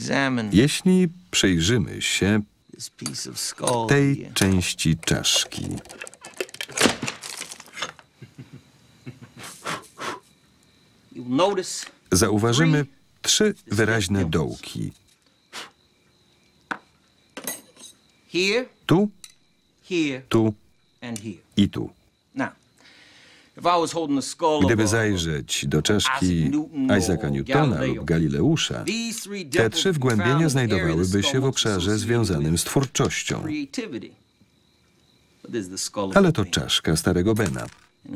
Jeśli przyjrzymy się tej części czaszki, zauważymy 3 wyraźne dołki. Tu, tu i tu. Gdyby zajrzeć do czaszki Isaaca Newtona lub Galileusza, te 3 wgłębienia znajdowałyby się w obszarze związanym z twórczością. Ale to czaszka starego Bena.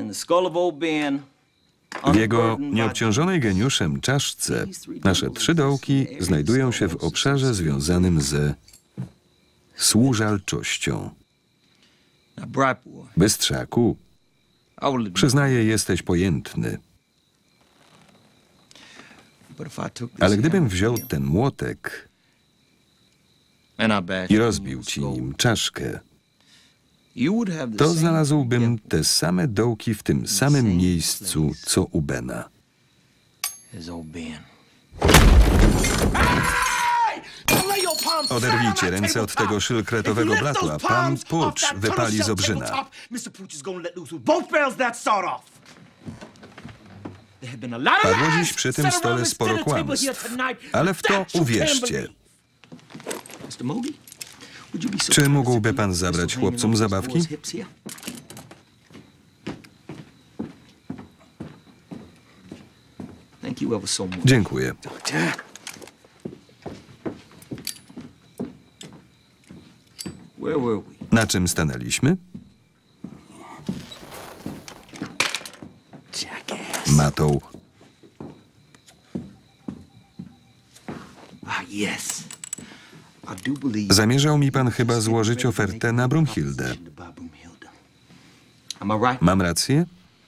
W jego nieobciążonej geniuszem czaszce nasze 3 dołki znajdują się w obszarze związanym ze służalczością. Bystrzaku, przyznaję, jesteś pojętny. Ale gdybym wziął ten młotek i rozbił ci nim czaszkę, to znalazłbym te same dołki w tym samym miejscu, co u Bena. Oderwijcie ręce od tego szylkretowego blatu, a pan Pooch wypali z obrzyna. Padło dziś przy tym stole sporo kłamstw, ale w to uwierzcie. Czy mógłby pan zabrać chłopcom zabawki? Dziękuję. Na czym stanęliśmy? Matą. Zamierzał mi pan chyba złożyć ofertę na Brumhildę. Mam rację?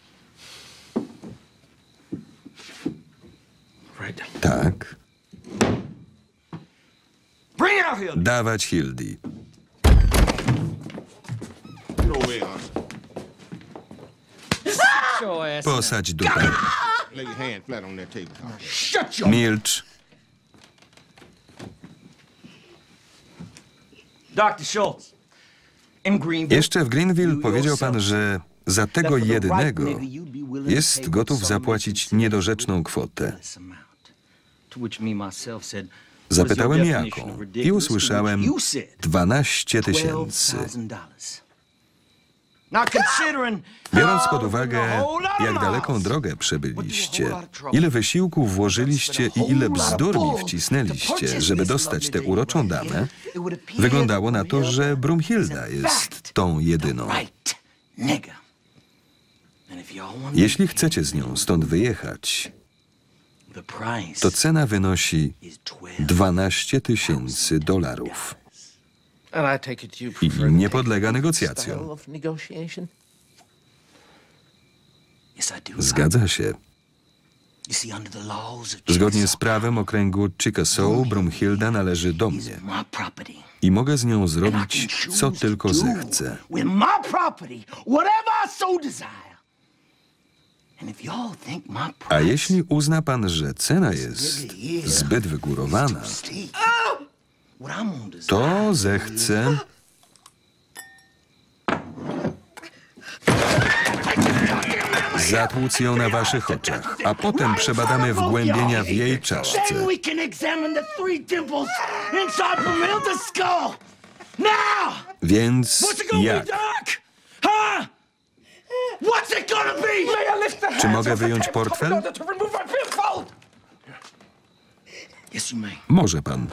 Tak. Dawać Hildy. Posadź dupę. Milcz. Jeszcze w Greenville powiedział pan, że za tego jedynego jest gotów zapłacić niedorzeczną kwotę. Zapytałem jaką i usłyszałem 12 000. Biorąc pod uwagę, jak daleką drogę przebyliście, ile wysiłku włożyliście i ile bzdur mi wcisnęliście, żeby dostać tę uroczą damę, wyglądało na to, że Brumhilda jest tą jedyną. Jeśli chcecie z nią stąd wyjechać, to cena wynosi $12 000. I nie podlega negocjacjom. Zgadza się. Zgodnie z prawem okręgu Chickasaw, Brumhilda należy do mnie. I mogę z nią zrobić, co tylko zechcę. A jeśli uzna pan, że cena jest zbyt wygórowana, to zechcę... zatłuc ją na waszych oczach, a potem przebadamy wgłębienia w jej czaszce. Więc jak? Czy mogę wyjąć portfel? Może pan.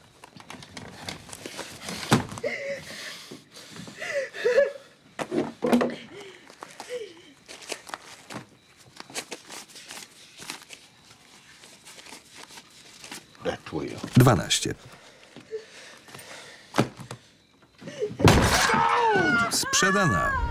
$12. Sprzedana.